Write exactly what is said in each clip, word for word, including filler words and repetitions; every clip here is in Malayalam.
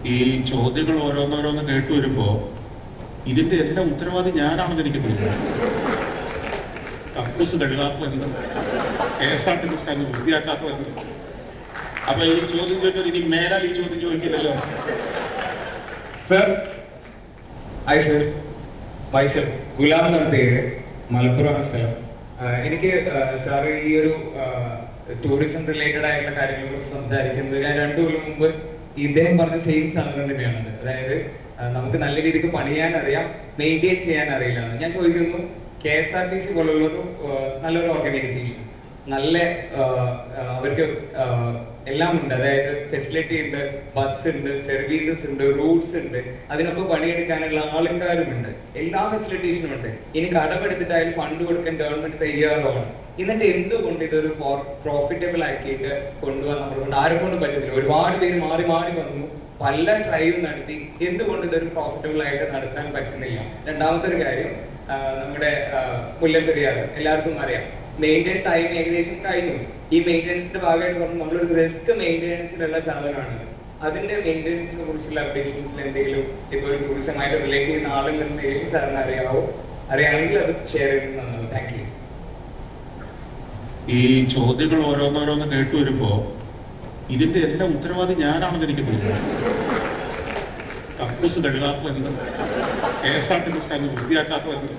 ഈ ചോദ്യങ്ങൾ ഓരോന്നോരോന്ന് കേട്ടു വരുമ്പോൾ ഇതിന്റെ എല്ലാ ഉത്തരവാദി ഞാനാണെന്ന് എനിക്ക് തോന്നുന്നു. കക്കൂസ് കഴുകാത്തതെന്ന്, K S R T C stand വൃത്തിയാക്കാത്തതെന്ന്. അപ്പൊ ഈ ചോദ്യം ചോദിച്ചാൽ ഇനി മേലാൽ ഈ ചോദ്യം ചോദിക്കില്ലല്ലോ. Sir, hi sir, myself Gulam എന്നാണ് പേര്, മലപ്പുറം സ്ഥലം. എനിക്ക് സാർ ഈ ഒരു ടൂറിസം റിലേറ്റഡ് ആയിട്ടുള്ള കാര്യങ്ങളെ കുറിച്ച് സംസാരിക്കുന്നത് ഞാൻ രണ്ടു കൊല്ലം മുമ്പ് ഇദ്ദേഹം പറഞ്ഞ സെയിം സാധനം തന്നെയാണ്. അതായത് നമുക്ക് നല്ല രീതിക്ക് പണിയാൻ അറിയാം, മെയിൻറ്റെയിൻ ചെയ്യാൻ അറിയില്ല. ഞാൻ ചോദിക്കുന്നു, K S R T C പോലുള്ളൊരു നല്ലൊരു ഓർഗനൈസേഷൻ, നല്ല അവർക്ക് എല്ലാം ഉണ്ട്, അതായത് ഫെസിലിറ്റി ഉണ്ട്, ബസ് ഉണ്ട്, സർവീസസ് ഉണ്ട്, റൂട്ട്സ് ഉണ്ട്, അതിനൊക്കെ പണിയെടുക്കാനുള്ള ആൾക്കാരുമുണ്ട്, എല്ലാ ഫെസിലിറ്റീഷനും ഉണ്ട്. ഇനി കടമെടുത്തിട്ടായാലും ഫണ്ട് കൊടുക്കാൻ ഗവൺമെന്റ് തയ്യാറാണ്. എന്നിട്ട് എന്തുകൊണ്ട് ഇതൊരു പ്രോഫിറ്റബിൾ ആക്കിയിട്ട് കൊണ്ടുപോകാൻ നമ്മളെ കൊണ്ട് ആരെ കൊണ്ടും പറ്റുന്നില്ല? ഒരുപാട് പേര് മാറി മാറി വന്നു, പല ട്രൈവും നടത്തി, എന്തുകൊണ്ട് ഇതൊരു പ്രോഫിറ്റബിൾ ആയിട്ട് നടത്താൻ പറ്റുന്നില്ല? രണ്ടാമത്തെ ഒരു കാര്യം, നമ്മുടെ മുല്ലപ്പെരിയാർ എല്ലാവർക്കും അറിയാം, മെയിൻറ്റെയിൻ ടൈം ഏകദേശം കഴിഞ്ഞു. ഈ മെയിൻ്റെനൻസിന്റെ ഭാഗമായിട്ട് പറഞ്ഞു നമ്മളൊരു റിസ്ക് മെയിൻ്റെനൻസിലുള്ള സാധനമാണ്. അതിന്റെ മെയിൻ്റെനൻസിനെ കുറിച്ചുള്ള അപ്ഡേഷൻസിൽ എന്തെങ്കിലും ഇപ്പോൾ ഒരു ടൂറിസമായിട്ട് റിലേറ്റ് ചെയ്യുന്ന ആളുകൾ എന്തെങ്കിലും സാറിന് അറിയാവോ? അറിയാമെങ്കിൽ അത് ഷെയർ ചെയ്യുന്നത് നന്നാവും. Thank you. ഈ ചോദ്യങ്ങൾ ഓരോന്നോരോന്ന് കേട്ടു വരുമ്പോ ഇതിന്റെ എല്ലാ ഉത്തരവാദി ഞാനാണെന്ന് എനിക്ക് തോന്നുന്നു. കക്കൂസ് കഴുകാത്തതെന്ന്, K S R T C stand വൃത്തിയാക്കാത്തതെന്ന്.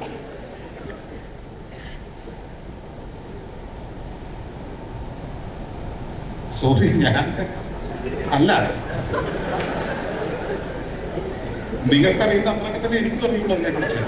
സോറി, ഞാൻ അല്ല, നിങ്ങൾക്കറിയുന്ന അത്രയൊക്കെ തന്നെ എനിക്കും അറിയുള്ളൂ അതിനെ കുറിച്ച്.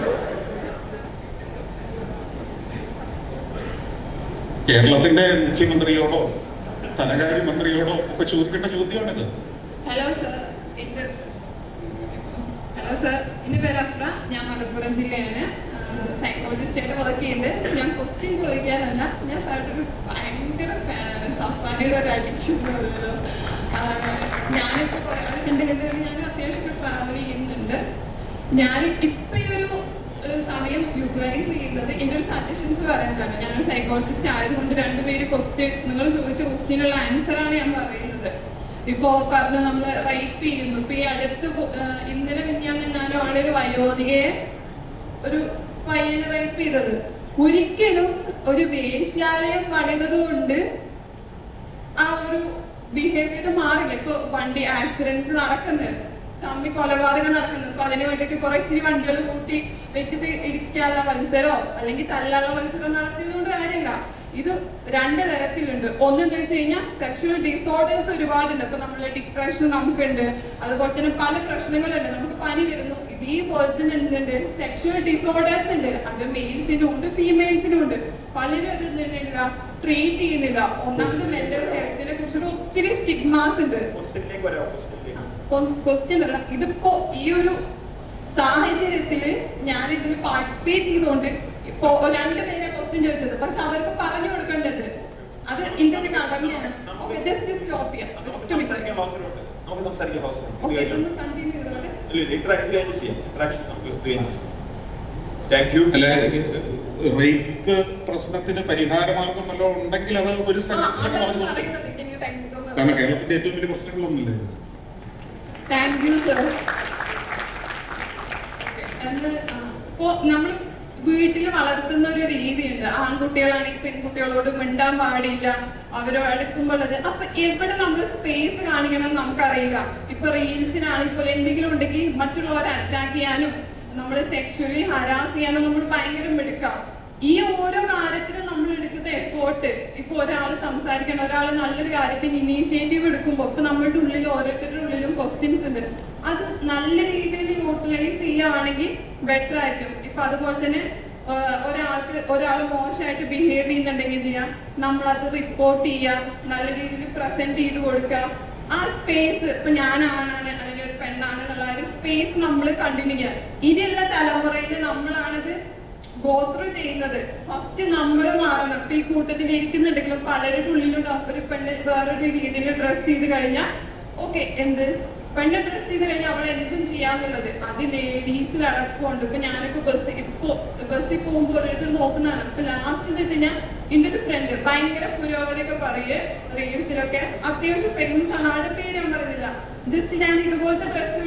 കേരളത്തിന്റെ മുഖ്യമന്ത്രിയോടോ ധനകാര്യ മന്ത്രിയോടോ ഒക്കെ ചോദിക്കേണ്ട ചോദ്യമാണിത്. ഹലോ സർ, എൻ്റെ ഹലോ സർ എൻ്റെ പേര് അഫ്ര, ഞാൻ മലപ്പുറം ജില്ലയാണ്, സൈക്കോളജിസ്റ്റ് ആയിട്ട് വർക്ക് ചെയ്യുന്നുണ്ട്. ഞാൻ ക്വസ്റ്റ്യൻ ചോദിക്കാനല്ല, ഞാൻ സാറിൻ്റെ ഒരു ഭയങ്കര ഫാനാണ്. സഫാരിയുടെ ഒരു അഡിക്ഷൻ എന്ന് പറയുന്നത്. ഞാനിപ്പോൾ കുറേ ആൾ കണ്ടുകൊണ്ട് ഞാൻ അത്യാവശ്യം ട്രാവൽ ചെയ്യുന്നുണ്ട്. ഞാൻ ഇപ്പം ഈ ഒരു സമയം യൂട്ടിലൈസ് ചെയ്യുന്നത് എൻ്റെ ഒരു സജഷൻസ് പറയാനാണ്. ഞാനൊരു സൈക്കോളജിസ്റ്റ് ആയതുകൊണ്ട് രണ്ടുപേര് ക്വസ്റ്റ്യൻ, നിങ്ങൾ ചോദിച്ച ക്വസ്റ്റ്യനുള്ള ആൻസറാണ് ഞാൻ പറയുന്നത്. ഇപ്പോ പറഞ്ഞു നമ്മൾ റേപ്പ് ചെയ്യുന്നു. ഇപ്പൊ ഈ അടുത്ത് ഇന്നലെ മിനിഞ്ഞാന്നെങ്ങാനും അവിടെ ഒരു വയോധികയെ ഒരു പയ്യനെ റേപ്പ് ചെയ്തത്. ഒരിക്കലും ഒരു വേശ്യാലയം പണിതത് കൊണ്ട് ആ ഒരു ബിഹേവിയർ മാറില്ല. ഇപ്പൊ വണ്ടി ആക്സിഡൻസ് നടക്കുന്നത്, തമ്മി കൊലപാതകം നടക്കുന്നത്, അപ്പൊ അതിന് വേണ്ടിട്ട് കുറെ ഇച്ചിരി വണ്ടികൾ കൂട്ടി വെച്ചിട്ട് ഇടിക്കാനുള്ള മത്സരമോ അല്ലെങ്കിൽ തല്ലാനുള്ള മത്സരം നടത്തിയതുകൊണ്ട് കാര്യമില്ല. ഇത് രണ്ട് തരത്തിലുണ്ട്. ഒന്നെന്ന് വെച്ച് കഴിഞ്ഞാൽ സെക്ഷൽ ഡിസോർഡേഴ്സ് ഒരുപാടുണ്ട്. ഇപ്പൊ നമ്മള് ഡിപ്രഷൻ നമുക്കുണ്ട്, അതുപോലെ തന്നെ പല പ്രശ്നങ്ങളുണ്ട്, നമുക്ക് പനി വരുന്നു. ഇതേപോലെ തന്നെ എന്തുണ്ട്, സെക്ഷൽ ഡിസോർഡേഴ്സ് ഉണ്ട്. അത് മെയിൽസിനും ഉണ്ട്, ഫീമെയിൽസിനും ഉണ്ട്. പലരും ഇത് എന്തില്ല ട്രീറ്റ് ചെയ്യുന്നില്ല. ഒന്നാമത് മെന്റൽ ഹെൽത്തിനെ കുറിച്ചിട്ട് ഒത്തിരി സ്റ്റിഗ്മാസ് ഉണ്ട്. ക്വസ്റ്റ്യൻ അല്ല, ഇതിപ്പോ ഈ ഒരു സാഹചര്യത്തില് ഞാൻ ഇതിൽ പാർട്ടിസിപ്പേറ്റ് ചെയ്തുകൊണ്ട് ഇപ്പൊ രണ്ടുപേരെ ക്വസ്റ്റ്യൻ ചോദിച്ചത്, പക്ഷെ അവർക്ക് പറഞ്ഞു കൊടുക്കേണ്ടത് അത് എന്റെ ഒരു കടമയാണ്. ഓക്കെ, ജസ്റ്റ് സ്റ്റോപ്പ് ചെയ്യാം. ഓക്കെ, ഇതൊന്ന് കണ്ടിന്യൂ ചെയ്തോട്ടെ. റേപ്പ് പ്രശ്നത്തിന് പരിഹാരമാർഗം വല്ലതും ഉണ്ടെങ്കിൽ അത് ഒരു സെൻസിലൊക്കെ പറഞ്ഞു കൊടുക്കും. കാരണം കേരളത്തിന്റെ ഏറ്റവും വലിയ പ്രശ്നങ്ങളൊന്നുമില്ല. Thank you sir. ഇപ്പോ നമ്മൾ വീട്ടിൽ വളർത്തുന്ന ഒരു രീതിയുണ്ട്. ആൺകുട്ടികളാണെങ്കിൽ പെൺകുട്ടികളോട് മിണ്ടാൻ പാടില്ല, അവരോ അടുക്കുമ്പോൾ അത്. അപ്പൊ എവിടെ നമ്മൾ സ്പേസ് കാണിക്കണം നമുക്കറിയില്ല. ഇപ്പൊ റീൽസിനാണെങ്കിൽ പോലും എന്തെങ്കിലും ഉണ്ടെങ്കിൽ മറ്റുള്ളവരെ അറ്റാക്ക് ചെയ്യാനും നമ്മള് സെക്ഷുവലി ഹരാസ് ചെയ്യാനും നമ്മൾ ഭയങ്കര മിടുക്കാം. ഈ ഓരോ കാര്യത്തിനും നമ്മൾ എടുക്കുന്ന എഫേർട്ട്, ഇപ്പൊ ഒരാൾ സംസാരിക്കണം, ഒരാൾ നല്ലൊരു കാര്യത്തിന് ഇനീഷ്യേറ്റീവ് എടുക്കുമ്പോൾ ഇപ്പൊ നമ്മളുടെ ഉള്ളിൽ ഓരോരുത്തരുടെ ഉള്ളിലും ക്വസ്റ്റ്യൻസ് ഉണ്ട്. അത് നല്ല രീതിയിൽ യൂട്ടിലൈസ് ചെയ്യുകയാണെങ്കിൽ ബെറ്റർ ആയിരിക്കും. ഇപ്പൊ അതുപോലെ തന്നെ ഒരാൾക്ക് ഒരാൾ മോശമായിട്ട് ബിഹേവ് ചെയ്യുന്നുണ്ടെങ്കിൽ എന്ത് ചെയ്യാം, നമ്മളത് റിപ്പോർട്ട് ചെയ്യുക, നല്ല രീതിയിൽ പ്രസന്റ് ചെയ്ത് കൊടുക്കുക. ആ സ്പേസ് ഇപ്പൊ ഞാനാണ് അല്ലെങ്കിൽ ഒരു പെണ്ണാണ് എന്നുള്ള ഒരു സ്പേസ് നമ്മൾ കണ്ടിന്യൂ ചെയ്യുക. ഇനിയുള്ള തലമുറയിൽ നമ്മളാണിത് ഗോത്രൂ ചെയ്യുന്നത്. ഫസ്റ്റ് നമ്മൾ മാറണം. ഇപ്പൊ ഈ കൂട്ടത്തിൽ ഇരിക്കുന്നുണ്ടെങ്കിലും പലരുടെ ഉള്ളിലുണ്ടാവും ഒരു പെണ്ണ് വേറൊരു രീതിയിൽ ഡ്രസ് ചെയ്ത് കഴിഞ്ഞാൽ ഓക്കെ, എന്ത് പെണ്ണ് ഡ്രസ് ചെയ്ത് കഴിഞ്ഞാൽ അവൾ എന്തും ചെയ്യാന്നുള്ളത് അത് ലേഡീസിൽ അടക്കമുണ്ട്. ഇപ്പൊ ഞാനൊക്കെ ബസ് ഇപ്പൊ ബസ്സിൽ പോകുമ്പോൾ ഓരോരുത്തർ നോക്കുന്നതാണ്. ഇപ്പൊ ലാസ്റ്റ് എന്ന് വെച്ച് കഴിഞ്ഞാൽ എൻ്റെ ഒരു ഫ്രണ്ട് ഭയങ്കര പുരോഗതിയൊക്കെ പറയേ റീൽസിലൊക്കെ, അത്യാവശ്യം ഫേമസ് ആണ്, ആളുടെ പേര് ഞാൻ പറയുന്നില്ല. ജസ്റ്റ് ഞാൻ ഇതുപോലത്തെ ഡ്രസ്സ്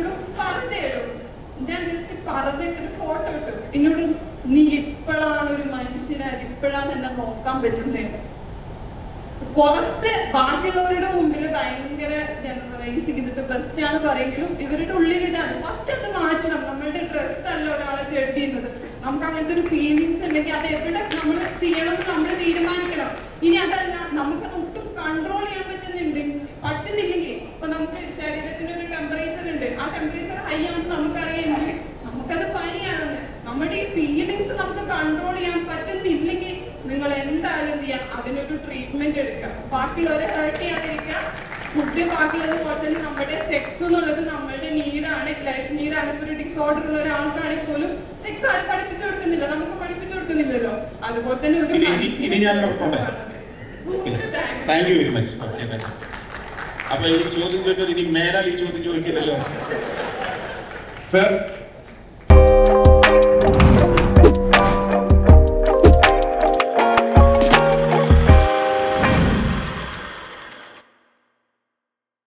പറഞ്ഞിട്ടൊരു ഫോട്ടോ ഇട്ടു. എന്നോട് നീ ഇപ്പോഴാണ് ഒരു മനുഷ്യനായത്, ഇപ്പോഴാണ് എന്നെ നോക്കാൻ പറ്റുന്നത്. പുറത്ത് ബാക്കിയുള്ളവരുടെ മുമ്പിൽ ഭയങ്കര ജനറലൈസ് ചെയ്തിട്ട് ബെസ്റ്റ് ആണെന്ന് പറയെങ്കിലും ഇവരുടെ ഉള്ളിൽ ഇതാണ്. ഫസ്റ്റ് അത് മാറ്റണം. നമ്മളുടെ ഡ്രസ് അല്ല ഒരാളെ ജഡ്ജ് ചെയ്യുന്നത്. നമുക്ക് അങ്ങനത്തെ ഒരു ഫീലിങ്സ് ഉണ്ടെങ്കിൽ അത് എവിടെ നമ്മൾ ചെയ്യണമെന്ന് നമ്മൾ തീരുമാനിക്കണം. ഇനി അതല്ല നമുക്കത് ഒട്ടും കൺട്രോൾ ചെയ്യാൻ പറ്റുന്നുണ്ടെങ്കിൽ പറ്റുന്നില്ലെങ്കിൽ ഇപ്പൊ നമുക്ക് ശരീരത്തിന് ഒരു ടെമ്പറേച്ചർ ഉണ്ട്, ആ ടെമ്പറേച്ചർ ഹൈ ആണെന്ന് നമുക്കറിയാമെങ്കിൽ നമുക്കത് പനിയാണെന്ന്. നമ്മുടെ ഈ ഫീലിങ്സ് നമുക്ക് കൺട്രോൾ ചെയ്യാൻ പറ്റുന്നില്ലെങ്കിൽ നിങ്ങൾ എന്തായാലും ചെയ്യാം, അതിനൊരു ട്രീറ്റ്മെന്റ് എടുക്കുക. ബാക്കിയുള്ളവരെ ഹേർട്ട് ചെയ്യാതിരിക്കുക. ഫുഡ് ബാക്കിയുള്ളത് പോലെ തന്നെ നമ്മുടെ സെക്സ് എന്നുള്ളത് നമ്മളുടെ നീഡാണ്, ലൈഫ് നീഡാണ്. ഇപ്പൊ ഒരു ഡിസോർഡർ ഉള്ള ഒരാൾക്കാണെങ്കിൽ പോലും സെക്സ് ആരും പഠിപ്പിച്ചു കൊടുക്കുന്നില്ല, നമുക്ക് പഠിപ്പിച്ചു കൊടുക്കുന്നില്ലല്ലോ. അതുപോലെ തന്നെ ഒരു താങ്ക് യു വെരി മച്ച്. അപ്പൊ ഈ ചോദ്യം ചോദിച്ചാൽ ഇനി മേലാൽ ഈ ചോദ്യം ചോദിക്കില്ലല്ലോ സർ.